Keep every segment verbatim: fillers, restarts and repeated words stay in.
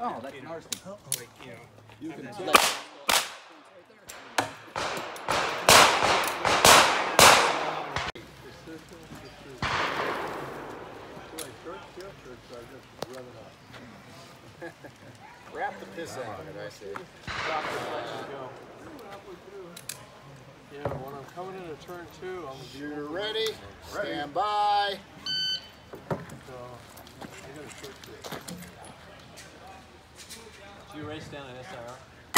Oh, that's nasty. Like, you know, You can let- tell. Wrap the piss out of it, I say. Yeah, when I'm coming into turn two, I'm Shooter ready. Stand by. So, I got a short trip. Do you race down an S I R?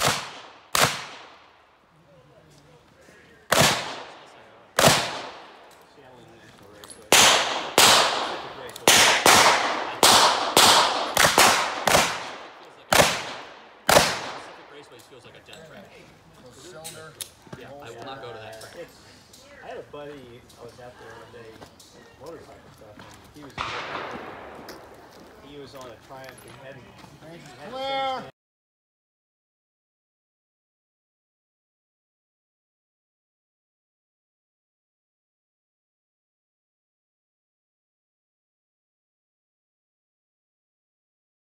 Feels like a jet track. Cylinder. Yeah, I will not go to that track. It's, I had a buddy, I was out there one day, motorcycle stuff, and he was he was on a Triumph. He hadn't, he hadn't Clear.